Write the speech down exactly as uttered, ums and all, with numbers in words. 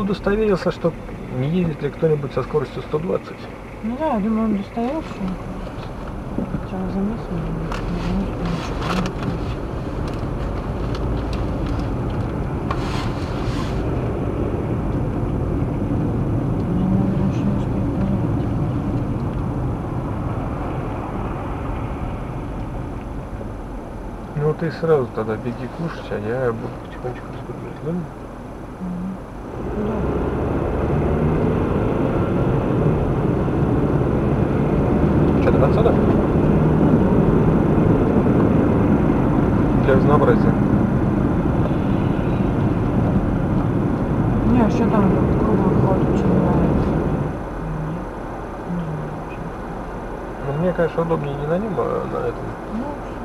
удостоверился, что не едет ли кто-нибудь со скоростью сто двадцать. Ну да, я думаю, он удостоверился. Сначала замеслил, Ну ты сразу тогда беги кушать, а я буду потихонечку разгружать, да? Что, до конца, да? Для разнообразия. Не, еще там круглый ход очень нравится. Ну, мне, конечно, удобнее не на нем, а на этом. Ну,